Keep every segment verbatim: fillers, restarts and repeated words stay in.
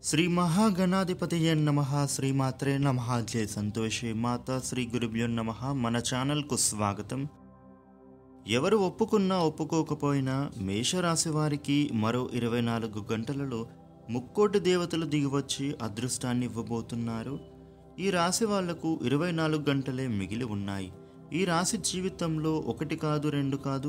శ్రీ మహాగణాధిపతయే నమః. శ్రీమాత్రే నమః. జయ సంతోషే మాత. శ్రీ గురుభ్యో నమః. మన ఛానల్కు స్వాగతం. ఎవరు ఒప్పుకున్నా ఒప్పుకోకపోయినా మేషరాశి వారికి మరో ఇరవై నాలుగు గంటలలో ముక్కోటి దేవతలు దిగివచ్చి అదృష్టాన్ని ఇవ్వబోతున్నారు. ఈ రాశి వాళ్లకు ఇరవై నాలుగు గంటలే మిగిలి ఉన్నాయి. ఈ రాశి జీవితంలో ఒకటి కాదు, రెండు కాదు,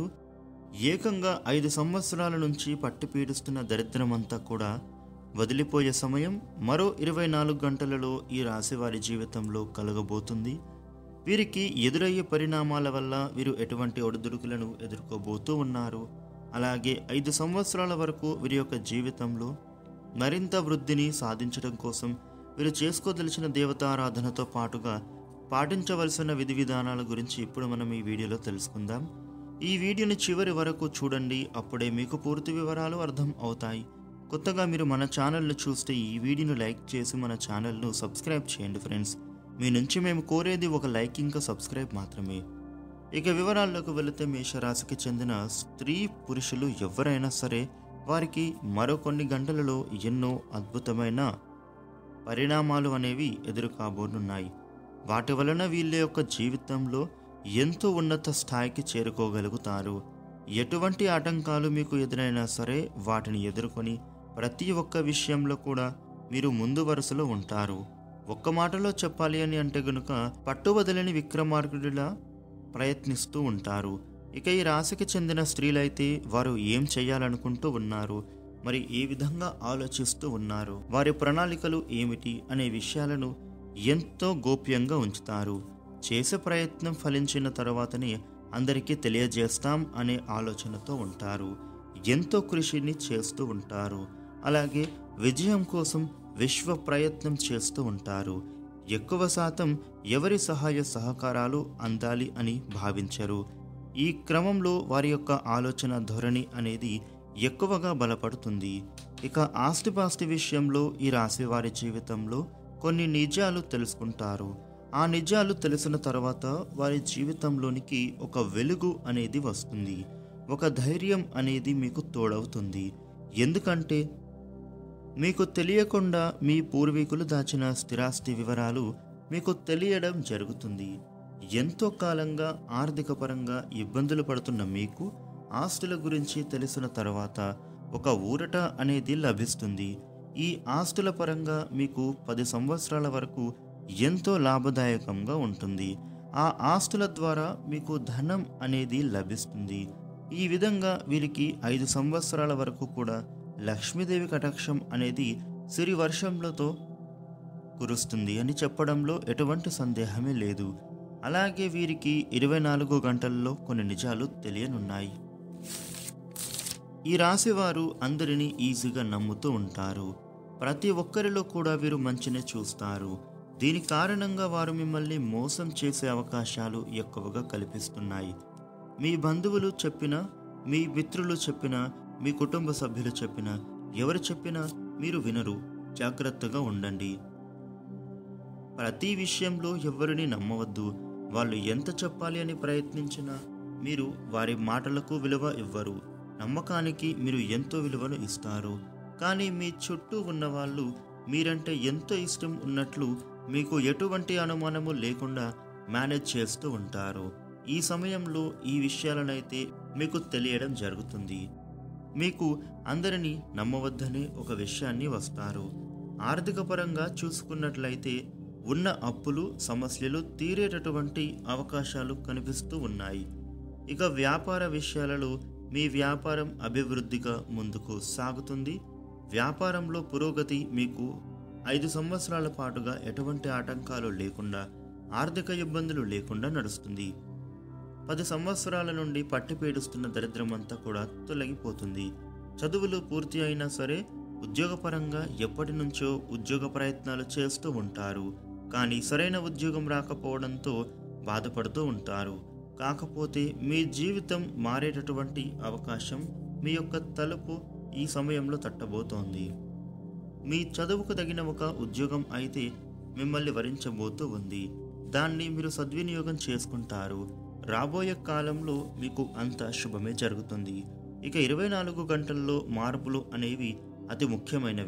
ఏకంగా ఐదు సంవత్సరాల నుంచి పట్టి పీడిస్తున్న దరిద్రమంతా కూడా వదిలిపోయే సమయం మరో ఇరవై నాలుగు గంటలలో ఈ రాశి వారి జీవితంలో కలగబోతుంది. వీరికి ఎదురయ్యే పరిణామాల వల్ల వీరు ఎటువంటి ఒడిదుడుకులను ఎదుర్కోబోతూ ఉన్నారు. అలాగే ఐదు సంవత్సరాల వరకు వీరి యొక్క జీవితంలో మరింత వృద్ధిని సాధించడం కోసం వీరు చేసుకోదలిచిన దేవతారాధనతో పాటుగా పాటించవలసిన విధి విధానాల గురించి ఇప్పుడు మనం ఈ వీడియోలో తెలుసుకుందాం. ఈ వీడియోని చివరి వరకు చూడండి, అప్పుడే మీకు పూర్తి వివరాలు అర్థం అవుతాయి. కొత్తగా మీరు మన ఛానల్ను చూస్తే ఈ వీడియోను లైక్ చేసి మన ఛానల్ను సబ్స్క్రైబ్ చేయండి ఫ్రెండ్స్. మీ నుంచి మేము కోరేది ఒక లైక్ ఇంకా సబ్స్క్రైబ్ మాత్రమే. ఇక వివరాల్లోకి వెళితే, మేషరాశికి చెందిన స్త్రీ పురుషులు ఎవరైనా సరే వారికి మరో కొన్ని గంటలలో ఎన్నో అద్భుతమైన పరిణామాలు అనేవి ఎదురు కాబోనున్నాయి. వాటి వలన వీళ్ళ యొక్క జీవితంలో ఎంతో ఉన్నత స్థాయికి చేరుకోగలుగుతారు. ఎటువంటి ఆటంకాలు మీకు ఎదురైనా సరే వాటిని ఎదుర్కొని ప్రతి ఒక్క విషయంలో కూడా మీరు ముందు వరుసలో ఉంటారు. ఒక్క మాటలో చెప్పాలి అని అంటే గనుక పట్టువదలని విక్రమార్కుడిలా ప్రయత్నిస్తూ ఉంటారు. ఇక ఈ రాశికి చెందిన స్త్రీలైతే వారు ఏం చేయాలనుకుంటూ ఉన్నారు, మరి ఏ విధంగా ఆలోచిస్తూ ఉన్నారు, వారి ప్రణాళికలు ఏమిటి అనే విషయాలను ఎంతో గోప్యంగా ఉంచుతారు. చేసే ప్రయత్నం ఫలించిన తర్వాతనే అందరికీ తెలియజేస్తాం అనే ఆలోచనతో ఉంటారు. ఎంతో కృషిని చేస్తూ ఉంటారు. అలాగే విజయం కోసం విశ్వ ప్రయత్నం చేస్తూ ఉంటారు. ఎక్కువ శాతం ఎవరి సహాయ సహకారాలు అందాలి అని భావించరు. ఈ క్రమంలో వారి యొక్క ఆలోచన ధోరణి అనేది ఎక్కువగా బలపడుతుంది. ఇక ఆస్తిపాస్తి విషయంలో ఈ రాశి వారి జీవితంలో కొన్ని నిజాలు తెలుసుకుంటారు. ఆ నిజాలు తెలిసిన తర్వాత వారి జీవితంలోనికి ఒక వెలుగు అనేది వస్తుంది. ఒక ధైర్యం అనేది మీకు తోడవుతుంది. ఎందుకంటే మీకు తెలియకుండా మీ పూర్వీకులు దాచిన స్థిరాస్తి వివరాలు మీకు తెలియడం జరుగుతుంది. ఎంతో కాలంగా ఆర్థిక పరంగా ఇబ్బందులు పడుతున్న మీకు ఆస్తుల గురించి తెలిసిన తర్వాత ఒక ఊరట అనేది లభిస్తుంది. ఈ ఆస్తుల పరంగా మీకు పది సంవత్సరాల వరకు ఎంతో లాభదాయకంగా ఉంటుంది. ఆ ఆస్తుల ద్వారా మీకు ధనం అనేది లభిస్తుంది. ఈ విధంగా వీరికి ఐదు సంవత్సరాల వరకు కూడా లక్ష్మీదేవి కటాక్షం అనేది సిరి వర్షంలతో కురుస్తుంది అని చెప్పడంలో ఎటువంటి సందేహమే లేదు. అలాగే వీరికి ఇరవై నాలుగు గంటల్లో కొన్ని నిజాలు తెలియనున్నాయి. ఈ రాశి వారు అందరినీ ఈజీగా నమ్ముతూ ఉంటారు. ప్రతి ఒక్కరిలో కూడా వీరు మంచినే చూస్తారు. దీని కారణంగా వారు మిమ్మల్ని మోసం చేసే అవకాశాలు ఎక్కువగా కల్పిస్తున్నాయి. మీ బంధువులు చెప్పినా, మీ మిత్రులు చెప్పినా, మీ కుటుంబ సభ్యులు చెప్పినా, ఎవరు చెప్పినా మీరు వినరు. జాగ్రత్తగా ఉండండి. ప్రతి విషయంలో ఎవరిని నమ్మవద్దు. వాళ్ళు ఎంత చెప్పాలి అని ప్రయత్నించినా మీరు వారి మాటలకు విలువ ఇవ్వరు. నమ్మకానికి మీరు ఎంతో విలువను ఇస్తారు. కానీ మీ చుట్టూ ఉన్న వాళ్ళు మీరంటే ఎంతో ఇష్టం ఉన్నట్లు మీకు ఎటువంటి అనుమానము లేకుండా మేనేజ్ చేస్తూ ఉంటారు. ఈ సమయంలో ఈ విషయాలనైతే మీకు తెలియడం జరుగుతుంది. మీకు అందరినీ నమ్మవద్దనే ఒక విషయాన్ని వస్తారు. ఆర్థిక పరంగా చూసుకున్నట్లయితే ఉన్న అప్పులు, సమస్యలు తీరేటటువంటి అవకాశాలు కనిపిస్తూ ఉన్నాయి. ఇక వ్యాపార విషయాలలో మీ వ్యాపారం అభివృద్ధిగా ముందుకు సాగుతుంది. వ్యాపారంలో పురోగతి మీకు ఐదు సంవత్సరాల పాటుగా ఎటువంటి ఆటంకాలు లేకుండా, ఆర్థిక ఇబ్బందులు లేకుండా నడుస్తుంది. పది సంవత్సరాల నుండి పట్టి పీడిస్తున్న దరిద్రమంతా కూడా తొలగిపోతుంది. చదువులు పూర్తి అయినా సరే ఉద్యోగపరంగా ఎప్పటి నుంచో ఉద్యోగ ప్రయత్నాలు చేస్తూ ఉంటారు. కానీ సరైన ఉద్యోగం రాకపోవడంతో బాధపడుతూ ఉంటారు. కాకపోతే మీ జీవితం మారేటటువంటి అవకాశం మీ యొక్క తలుపు ఈ సమయంలో తట్టబోతోంది. మీ చదువుకు తగిన ఒక ఉద్యోగం అయితే మిమ్మల్ని వరించబోతూ ఉంది. దాన్ని మీరు సద్వినియోగం చేసుకుంటారు. రాబోయే కాలంలో మీకు అంత శుభమే జరుగుతుంది. ఇక ఇరవై నాలుగు గంటల్లో మార్పులు అనేవి అతి ముఖ్యమైనవి.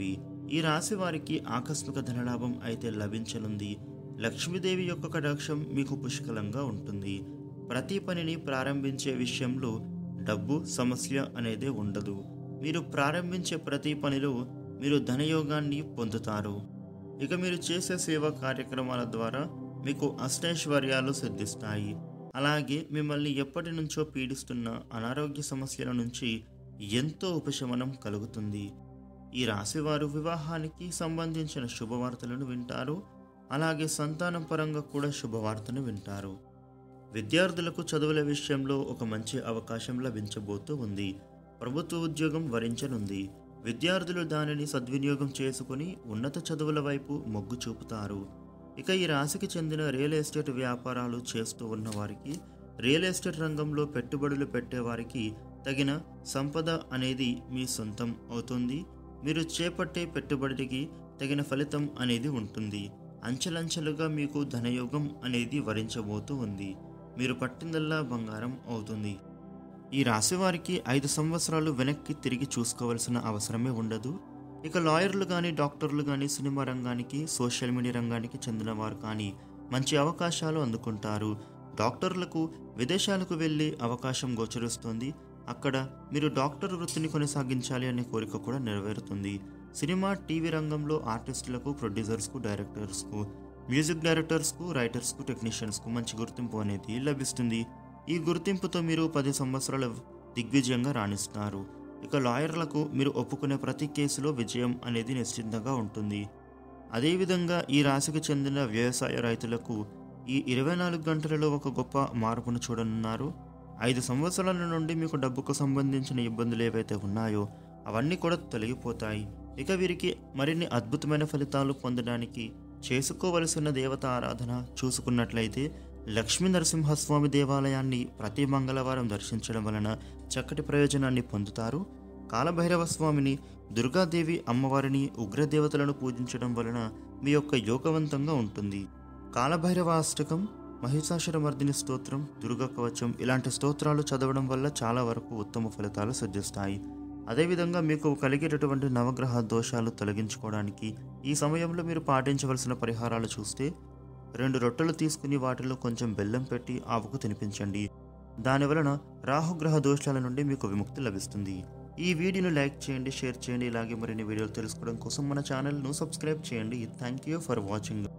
ఈ రాశి వారికి ఆకస్మిక ధనలాభం అయితే లభించనుంది. లక్ష్మీదేవి యొక్క కటాక్షం మీకు పుష్కలంగా ఉంటుంది. ప్రతి పనిని ప్రారంభించే విషయంలో డబ్బు సమస్య అనేది ఉండదు. మీరు ప్రారంభించే ప్రతి పనిలో మీరు ధనయోగాన్ని పొందుతారు. ఇక మీరు చేసే సేవా కార్యక్రమాల ద్వారా మీకు అష్టైశ్వర్యాలు సిద్ధిస్తాయి. అలాగే మిమ్మల్ని ఎప్పటి నుంచో పీడిస్తున్న అనారోగ్య సమస్యల నుంచి ఎంతో ఉపశమనం కలుగుతుంది. ఈ రాశివారు వివాహానికి సంబంధించిన శుభవార్తలను వింటారు. అలాగే సంతానం పరంగా కూడా శుభవార్తను వింటారు. విద్యార్థులకు చదువుల విషయంలో ఒక మంచి అవకాశం లభించబోతూ ఉంది. ప్రభుత్వ ఉద్యోగం వరించనుంది. విద్యార్థులు దానిని సద్వినియోగం చేసుకుని ఉన్నత చదువుల వైపు మొగ్గు చూపుతారు. ఇక ఈ రాశికి చెందిన రియల్ ఎస్టేట్ వ్యాపారాలు చేస్తూ ఉన్న వారికి, రియల్ ఎస్టేట్ రంగంలో పెట్టుబడులు పెట్టేవారికి తగిన సంపద అనేది మీ సొంతం అవుతుంది. మీరు చేపట్టే పెట్టుబడికి తగిన ఫలితం అనేది ఉంటుంది. అంచెలంచెలుగా మీకు ధనయోగం అనేది వరించబోతూ ఉంది. మీరు పట్టిందల్లా బంగారం అవుతుంది. ఈ రాశి వారికి ఐదు సంవత్సరాలు వెనక్కి తిరిగి చూసుకోవాల్సిన అవసరమే ఉండదు. ఇక లాయర్లు కానీ, డాక్టర్లు కానీ, సినిమా రంగానికి, సోషల్ మీడియా రంగానికి చెందిన వారు కానీ మంచి అవకాశాలు అందుకుంటారు. డాక్టర్లకు విదేశాలకు వెళ్ళే అవకాశం గోచరిస్తుంది. అక్కడ మీరు డాక్టర్ వృత్తిని కొనసాగించాలి అనే కోరిక కూడా నెరవేరుతుంది. సినిమా, టీవీ రంగంలో ఆర్టిస్టులకు, ప్రొడ్యూసర్స్కు, డైరెక్టర్స్కు, మ్యూజిక్ డైరెక్టర్స్కు, రైటర్స్కు, టెక్నీషియన్స్కు మంచి గుర్తింపు అనేది లభిస్తుంది. ఈ గుర్తింపుతో మీరు పది సంవత్సరాల దిగ్విజయంగా రాణిస్తారు. ఇక లాయర్లకు మీరు ఒప్పుకునే ప్రతి కేసులో విజయం అనేది నిశ్చితంగా ఉంటుంది. అదేవిధంగా ఈ రాశికి చెందిన వ్యవసాయ రైతులకు ఈ ఇరవై నాలుగు గంటలలో ఒక గొప్ప మార్పును చూడనున్నారు. ఐదు సంవత్సరాల నుండి మీకు డబ్బుకు సంబంధించిన ఇబ్బందులు ఏవైతే ఉన్నాయో అవన్నీ కూడా తొలగిపోతాయి. ఇక వీరికి మరిన్ని అద్భుతమైన ఫలితాలు పొందడానికి చేసుకోవలసిన దేవత ఆరాధన చూసుకున్నట్లయితే లక్ష్మీ నరసింహస్వామి దేవాలయాన్ని ప్రతి మంగళవారం దర్శించడం వలన చక్కటి ప్రయోజనాన్ని పొందుతారు. కాలభైరవ స్వామిని, దుర్గాదేవి అమ్మవారిని, ఉగ్రదేవతలను పూజించడం వలన మీ యొక్క యోగవంతంగా ఉంటుంది. కాలభైరవ అష్టకం, మహిషాసురమర్దిని స్తోత్రం, దుర్గా కవచం ఇలాంటి స్తోత్రాలు చదవడం వల్ల చాలా వరకు ఉత్తమ ఫలితాలు సిద్ధిస్తాయి. అదేవిధంగా మీకు కలిగేటటువంటి నవగ్రహ దోషాలు తొలగించుకోవడానికి ఈ సమయంలో మీరు పాటించవలసిన పరిహారాలు చూస్తే, రెండు రొట్టెలు తీసుకుని వాటిలో కొంచెం బెల్లం పెట్టి ఆవుకు తినిపించండి. దానివలన రాహుగ్రహ దోషాల నుండి మీకు విముక్తి లభిస్తుంది. ఈ వీడియోను లైక్ చేయండి, షేర్ చేయండి. ఇలాగే మరిన్ని వీడియోలు తెలుసుకోవడం కోసం మన ఛానల్ను సబ్స్క్రైబ్ చేయండి. Thank you for watching.